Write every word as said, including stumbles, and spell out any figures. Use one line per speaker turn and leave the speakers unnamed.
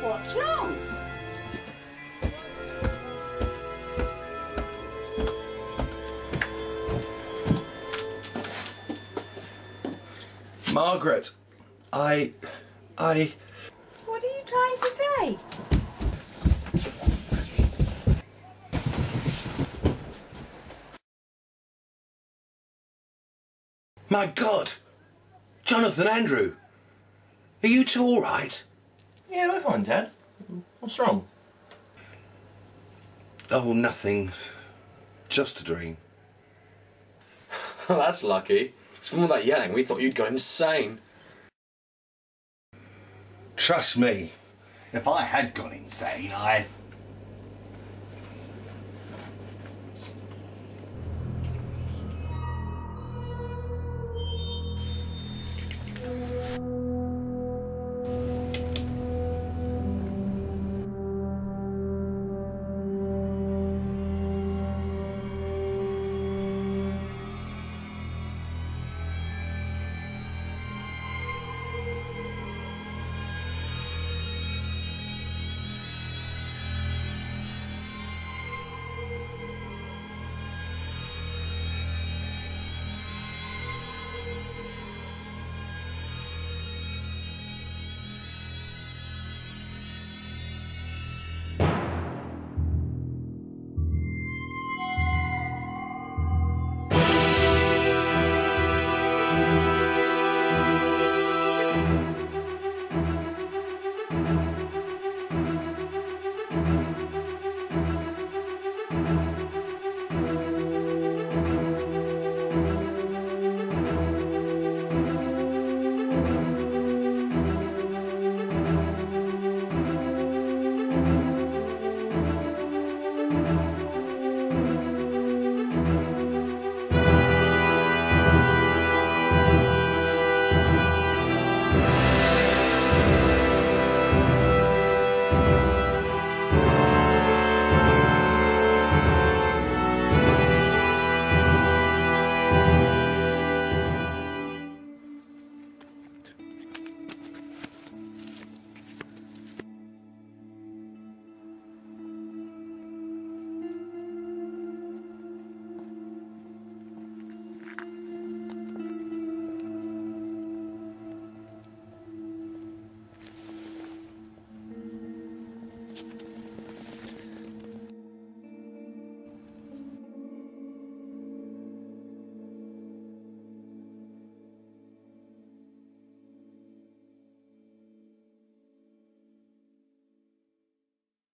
What's wrong?
Margaret, I... I...
What are you trying to say?
My God! Jonathan, Andrew! Are you two all right?
Yeah, we're fine, Dad. What's wrong?
Oh, nothing. Just a dream.
That's lucky. It's from all that yelling, we thought you'd gone insane.
Trust me, if I had gone insane, I